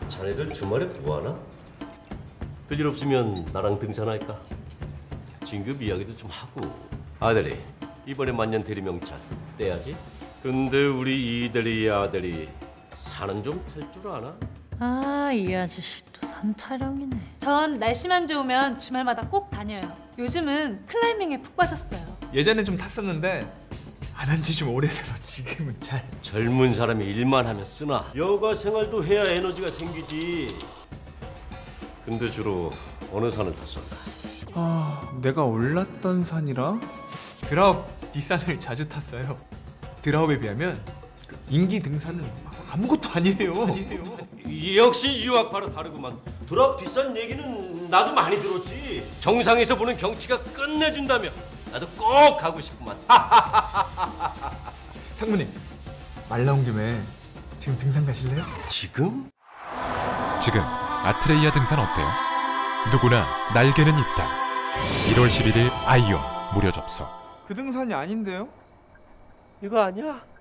자네들 주말에 뭐하나? 별일 없으면 나랑 등산할까? 진급 이야기도 좀 하고. 아들이 이번에 만년 대리명찰 떼야지. 근데 우리 이대리 아들이 산은 좀 탈 줄 아나? 아, 이 아저씨 또 산 타령이네. 전 날씨만 좋으면 주말마다 꼭 다녀요. 요즘은 클라이밍에 푹 빠졌어요. 예전엔 좀 탔었는데 안 한 지 좀 오래돼서 지금은 잘. 젊은 사람이 일만 하면 쓰나? 여가 생활도 해야 에너지가 생기지. 근데 주로 어느 산을 탔었나? 내가 올랐던 산이라 드라업 뒷산을 자주 탔어요. 드라업에 비하면 인기 등산은 아무것도 아니에요. 역시 유학파로 다르구만. 드랍 뒷산 얘기는 나도 많이 들었지. 정상에서 보는 경치가 끝내준다며 나도 꼭 가고 싶구만. 상무님, 말 나온 김에 지금 등산 가실래요? 지금? 지금 아트레이아 등산 어때요? 누구나 날개는 있다. 1월 11일 아이온 무료 접속. 그 등산이 아닌데요? 이거 아니야?